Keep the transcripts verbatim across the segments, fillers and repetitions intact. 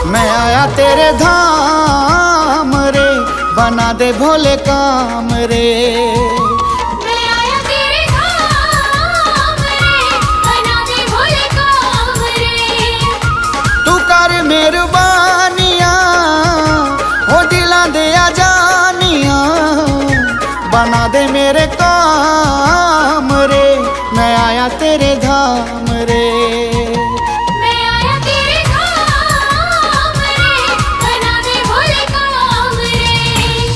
मैं आया तेरे धाम रे, बना दे भोले काम रे। मैं आया तेरे धाम रे, बना दे भोले काम रे। तू कर मेहरबानिया, हो दिला दे आजानिया, बना दे मेरे काम रे। मैं आया तेरे धाम रे। मैं आया तेरे धाम रे, बना दे भोले काम रे।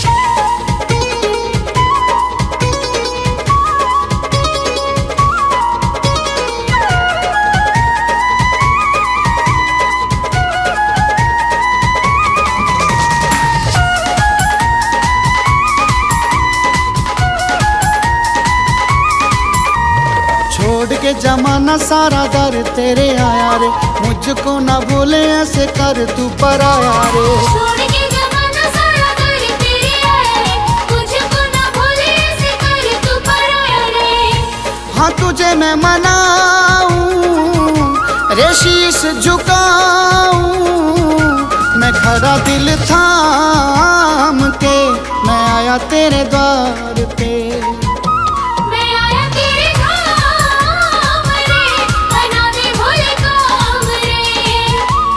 छोड़ के जमाना सारा दर तेरे आया रे, मुझको ना भूले ऐसे कर तू पराया रे। छोड़ के जमाना सारा दर तेरे आया रे, मुझको ना भूले ऐसे कर तू पराया रे। हाँ तुझे मैं मनाऊं, रे शीश झुकाऊं, मैं खड़ा दिल थाम के, मैं आया तेरे द्वार पे। मैं आया तेरे धाम रे, बना दे भोले काम रे।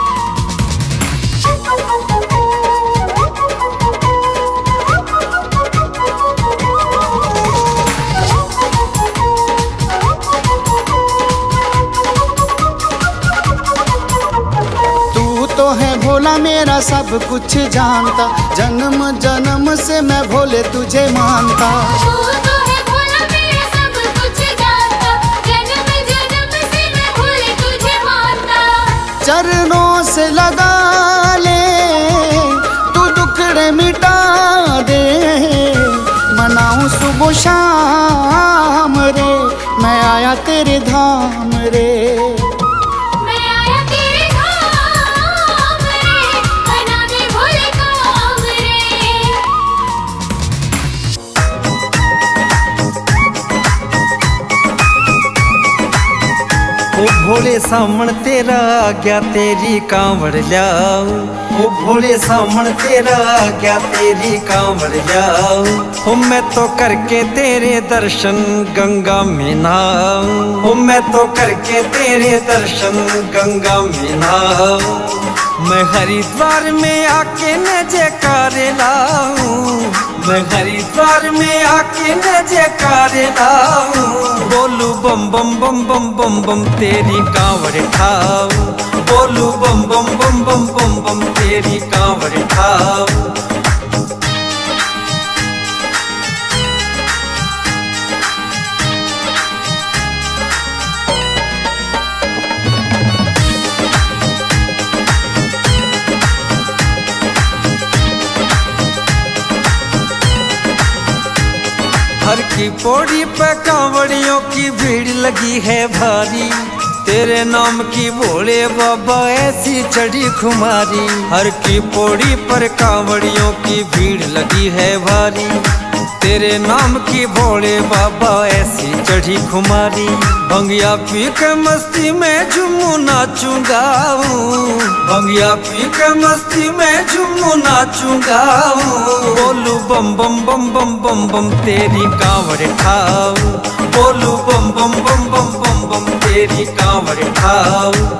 तू तो है भोला मेरा सब कुछ जानता, जन्म जन्म से मैं भोले तुझे मानता। तू तो है भोला मेरा सब कुछ जानता, जन्म जन्म से मैं भोले तुझे मानता। चरणों से लगा ले तू दुखड़े मिटा दे, मनाऊं सुबह शाम रे, मैं आया तेरे धाम रे। मैं आया तेरे धाम रे, बना दे भोले काम रे। ओ भोले सामण तेरा आज्ञा तेरी कांवड़ लाओ, ओ भोले सामण तेरा आज्ञा तेरी कांवड़ लाओ। ओ मैं तो करके तेरे दर्शन गंगा में नहाऊं, ओ मैं तो करके तेरे दर्शन गंगा में नहाऊं। मैं हरिद्वार में आके न जयकारे लाऊं, मैं हरिद्वार में आके न जयकारे लाऊं। बोलू बम बम बम बम बम बम तेरी कांवड़ ठाऊं, बोलू बम बम बम बम बम बम तेरी कांवड़ ठाऊं। हर की पौड़ी पे कांवड़ियों की भीड़ लगी है भारी, तेरे नाम की भोले बाबा ऐसी चढ़ी खुमारी। हर की पौड़ी पर कांवड़ियों की भीड़ लगी है भारी, तेरे नाम की भोले बाबा ऐसी चढ़ी खुमारी। भंगिया पी के मस्ती में झूमू नाचूंगा, भंगिया पी के मस्ती में झूमू नाचूंगा। बोलू बम बम बम बम बम बम तेरी कांवड़ ठाऊं, बोलू बम बम बम बम बम बम तेरी कांवड़ ठाऊं।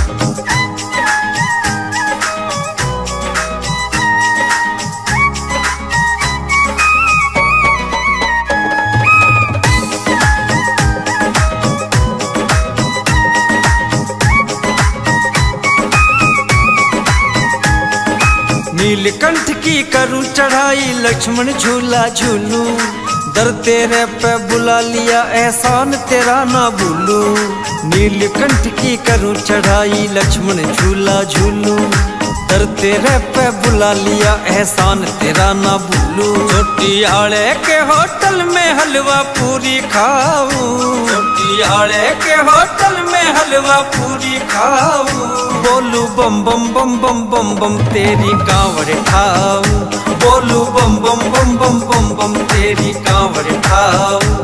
नीलकंठ की करूं चढ़ाई लक्ष्मण झूला झूलू, दर तेरे पे बुला लिया एहसान तेरा ना भूलू। नीलकंठ की करूं चढ़ाई लक्ष्मण झूला झूलू, दर तेरे पे बुला लिया एहसान तेरा ना भूलू। छोटी आड़े के होटल में हलवा पूरी खाऊं, छोटी आड़े के होटल में हलवा पूरी खाऊं। बोलू बम बम बम बम बम बम तेरी कांवड़ ठाऊं, बोलू बम बम बम बम बम बम तेरी कांवड़ ठाऊं।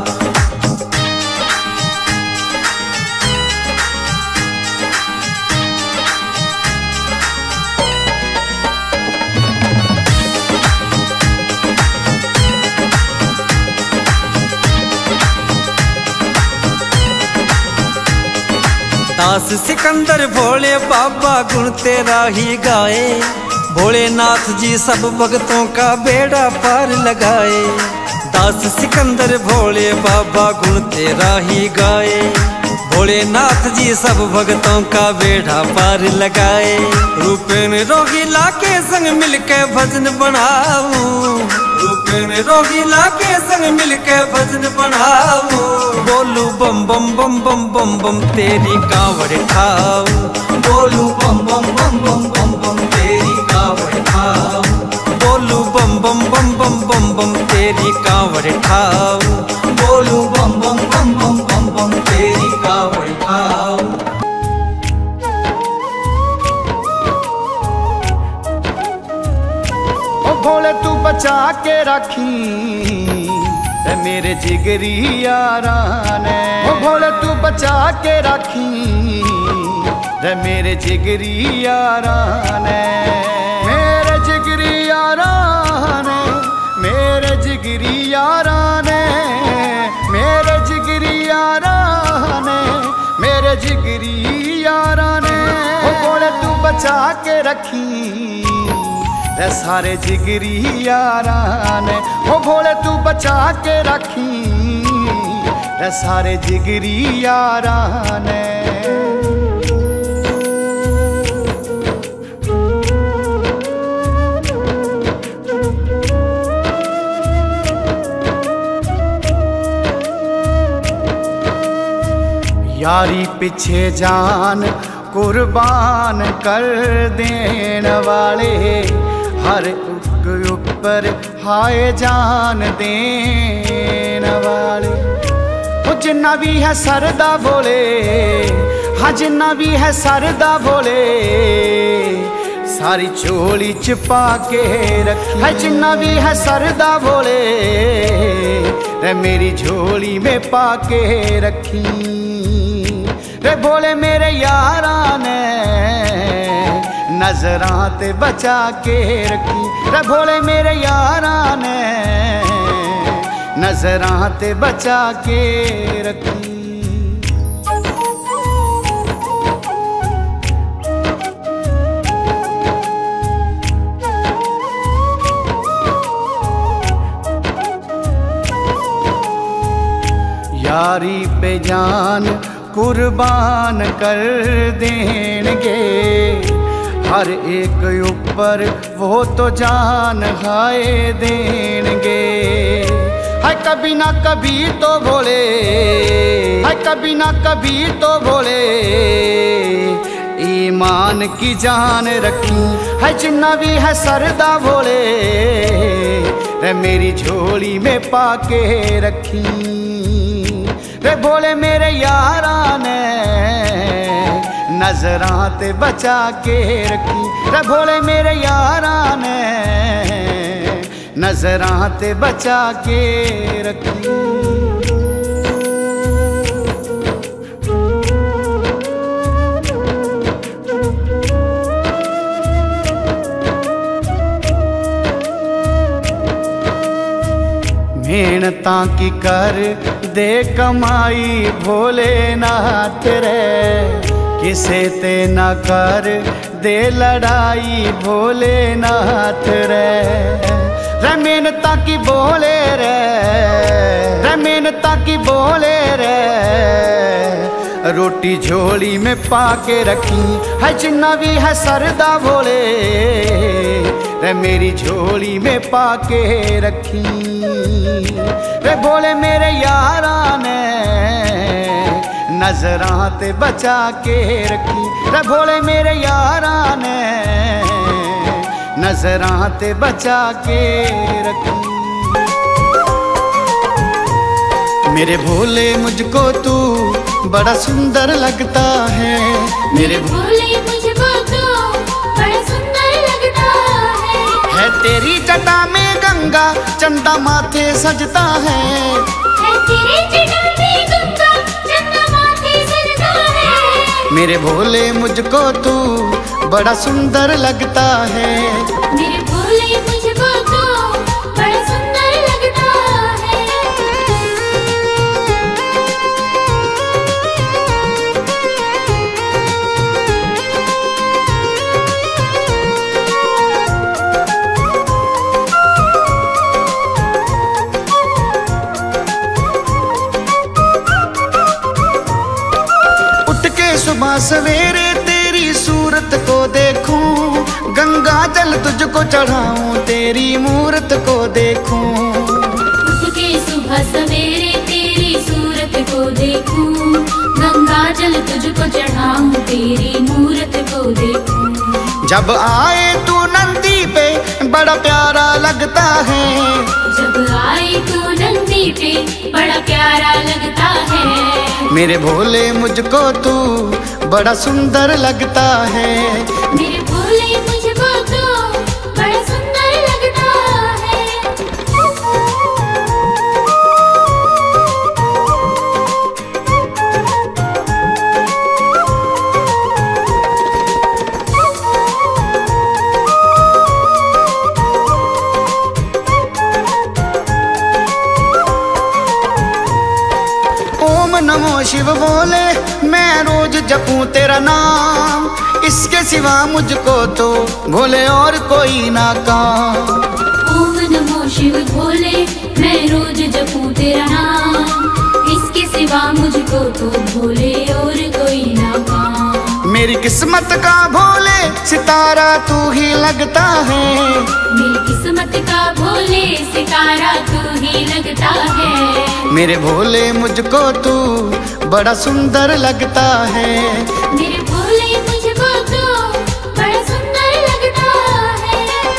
दास सिकंदर भोले बाबा गुण तेरा ही गाए, भोलेनाथ जी सब भक्तों का बेड़ा पार लगाए। दास सिकंदर भोले बाबा गुण तेरा ही गाए, भोलेनाथ जी सब भक्तों का बेड़ा पार लगाए। रूपेन रोगीला के संग मिलके भजन बनाऊं, रूपेन रोगीला के संग मिलके भजन बनाऊं। बोलू बम बम बम बम बम बम तेरी कांवड़ ठाऊं, बोलू बम बम बम बम बम बम तेरी कांवड़ ठाऊं। बोलू बम बम बम बम बम बम तेरी कांवड़ ठाऊं, बोलू बम बम बम बम बम बम तेरी कांवड़ ठाऊं। ओ भोले तू बचा के रखी रे मेरे जिगरी यारा ने, ओ भोले तू बचा के रखी रे मेरे जिगरी यारा ने। मेरे जिगरी यारा ने, मेरे जिगरी यारा ने, मेरे जिगरी यारा ने, मेरे जिगरी यारा ने। ओ भोले तू बचा के रखी रे सारे जिगरी यारा ने, ओ भोले तू बचा के रखी रे सारे जिगरी यारा ने। यारी पीछे जान कुर्बान कर देन वाले, हर उक ऊपर हाय जान देन वाले। वो जिन्ना भी है सरदा बोले, हाँ जिन्ना भी है सरदा बोले, सारी झोली च पा के रखी है। जिन्ना भी है सरदा बोले रे मेरी झोली में पा के रखी रे। भोले मेरे यारा ने नजरां ते बचा के रखी रे, भोले मेरे यारा ने नजरां ते बचा के रखी। यारी पे जान कुर्बान कर देंगे, हर एक ऊपर वो तो जान हाय देंगे। हाय कभी ना कभी तो बोले, हाय कभी ना कभी तो बोले, ईमान की जान रखी है। जिन्ना भी है सरदा बोले रे मेरी झोली में पाके रखी रे। भोले मेरे यारा ने नजरां ते बचा के रखी रे, भोले मेरे यारा ने नजरां ते बचा के रखी। मेहनतां की कर दे कमाई भोलेनाथ रे, किसे ते न कर दे लड़ाई भोलेनाथ रे। रे मेहनतां की बोले रे, रे मेहनतां की बोले रे, रोटी झोली में पाके रखी है। जिन्ना भी है सरदा भोले रे मेरी झोली में पाके रखी रे। भोले मेरे यारा ने नजरां ते बचा के रखी रे, भोले मेरे यारा ने नजरां ते बचा के रखी। मेरे भोले मुझको तू बड़ा सुंदर लगता है, मेरे भोले मुझको तो बड़ा सुंदर लगता है। है तेरी जटा में गंगा चंदा माथे सजता है, है तेरे जटा में गंगा चंदा माथे सजता है। मेरे भोले मुझको तू बड़ा सुंदर लगता है, मेरे भोले मुझको तो बड़ा सुंदर लगता है। सुबह सवेरे तेरी सूरत को देखूं, गंगा जल तुझको चढ़ाऊं, तेरी मूरत को देखूं। उठ के सुबह सवेरे तेरी सूरत को देखूं, गंगा जल तुझको चढ़ाऊं, तेरी मूरत को देखूं। जब आए तू नंदी पे बड़ा प्यारा लगता है, जब आए तू नंदी पे बड़ा प्यारा लगता है। मेरे भोले मुझको तू बड़ा सुंदर लगता है। मेरे भोले मुझको तू बड़ा सुंदर लगता है। ओम नमो शिव बोले मैं रोज जपूं तेरा नाम, इसके सिवा मुझको तो भोले और कोई ना काम। ओम नमो शिव भोले मैं रोज जपूं तेरा नाम, इसके सिवा मुझको तो भोले और कोई ना काम। मेरी किस्मत का भोले सितारा तू ही लगता है, मेरी किस्मत का भोले सितारा तू ही लगता है। मेरे भोले मुझको तू बड़ा सुंदर लगता है। मेरे भोले मुझको तू बड़ा सुंदर लगता है।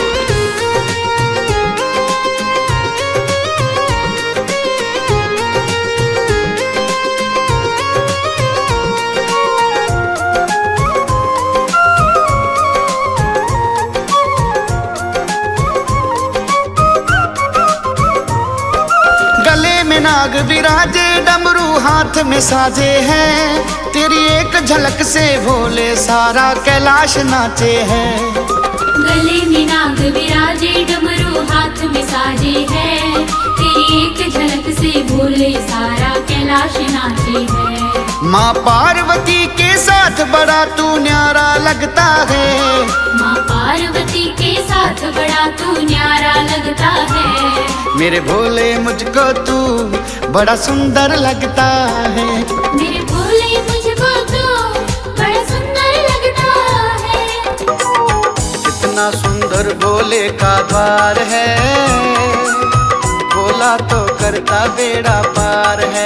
गले में नाग विराजे डमरू हाथ में साजे हैं, तेरी एक झलक से भोले सारा कैलाश नाचे हैं। गले में नाग विराजे डमरू हाथ में साजे है, तेरी एक झलक से भोले सारा कैलाश नाचे है। माँ पार्वती के साथ बड़ा तू न्यारा लगता है, माँ पार्वती के साथ बड़ा तू न्यारा लगता है। मेरे भोले मुझको तू बड़ा सुंदर लगता है। मेरे भोले मुझको तू बड़ा सुंदर लगता है। कितना सुंदर भोले का द्वार है, भोला तो करता बेड़ा पार है।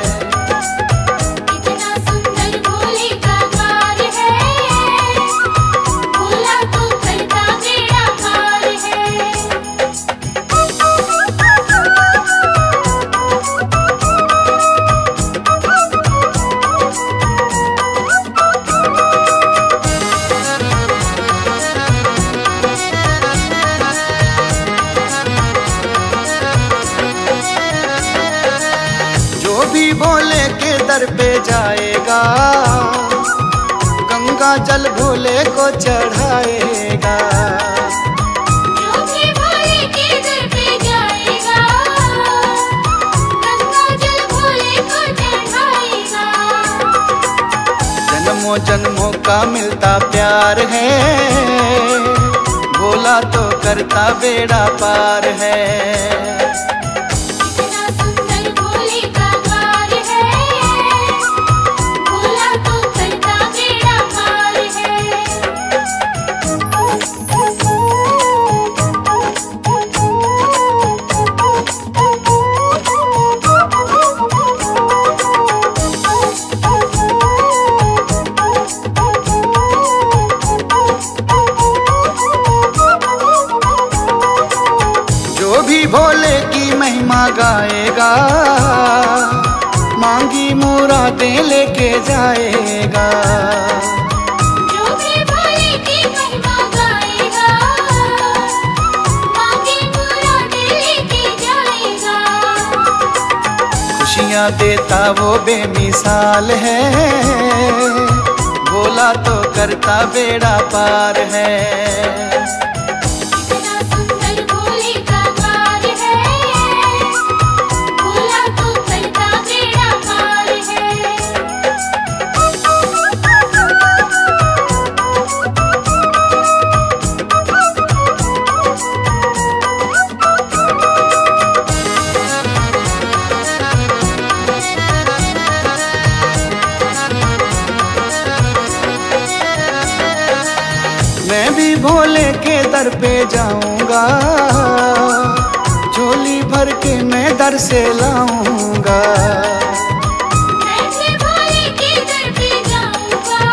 कितना सुंदर भोले का द्वार है, भोला तो करता बेड़ा पार है। जो भी भोले के दर पे जाएगा, गंगा जल भोले को चढ़ाएगा। जो भी भोले के दर पे जाएगा, गंगा जल भोले को चढ़ाएगा। जन्मों जन्मों का मिलता प्यार है, भोला तो करता बेड़ा पार है। कितना सुंदर भोले का द्वार है, भोला तो करता बेड़ा पार है। जो भी भोले की महिमा गाएगा, मांगी मुरादें लेके जाएगा। जो भी भोले की महिमा गाएगा, मांगे मुरादें लेके जाएगा। खुशियाँ देता वो बेमिसाल है, भोला तो करता बेड़ा पार है। कितना सुंदर भोले का द्वार है, भोला तो करता बेड़ा पार है। भी भोले के दर पे जाऊंगा, झोली भर के मैं दर से लाऊंगा। मैं भी भोले के दर पे जाऊंगा,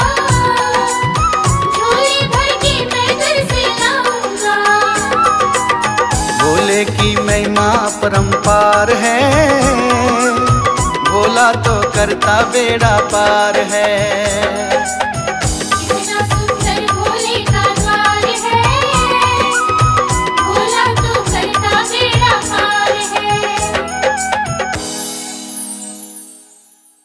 झोली भर के मैं दर से लाऊंगा। भोले की महिमा परंपार है, भोला तो करता बेड़ा पार है।